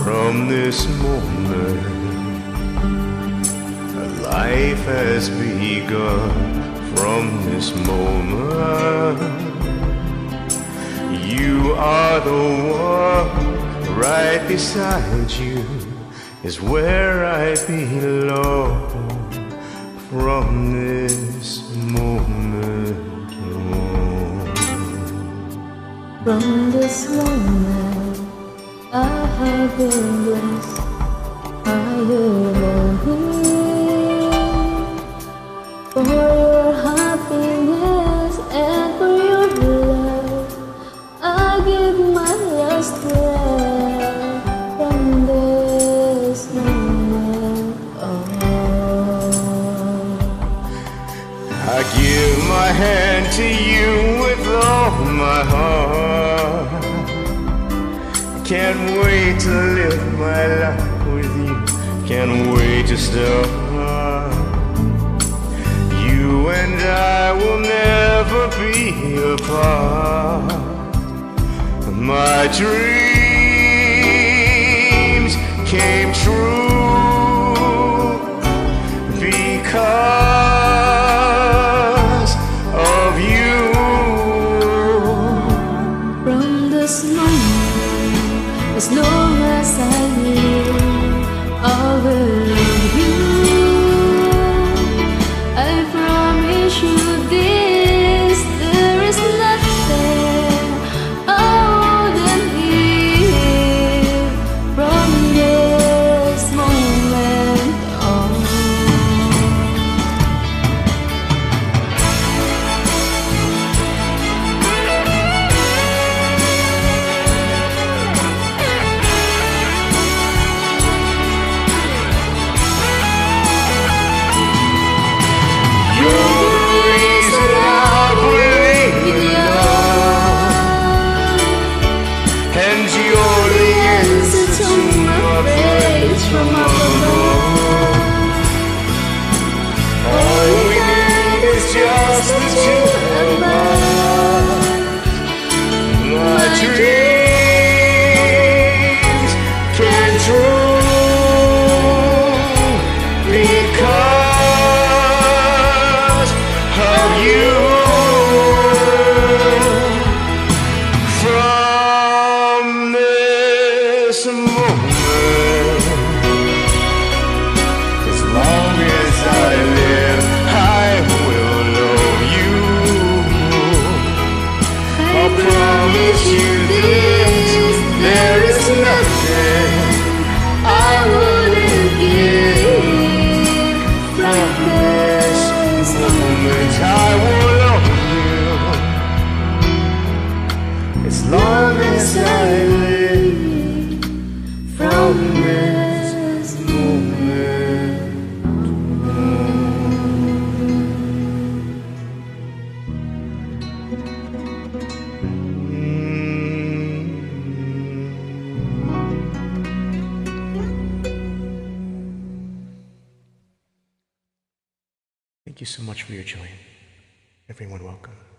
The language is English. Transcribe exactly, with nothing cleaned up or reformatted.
From this moment, life has begun. From this moment, you are the one. Right beside you is where I belong. From this moment on, from this moment, I have been blessed. I am here for your happiness and for your love. I give my last breath from this moment on. I give my hand to you with all my heart. Can't wait to live my life with you. Can't wait to start. You and I will never be apart. My dreams came true because of you. From this moment, as long as I live, I will love you. I promise you this, there is nothing I wouldn't give. From this moment on, from up above. All we need is just the two of us. My dreams came true because of you. From this moment, as long as I live, I will love you. I promise you this, there is nothing I wouldn't give. From this moment, I will love you as long as I live. From this moment. Thank you so much for your join. Everyone, welcome.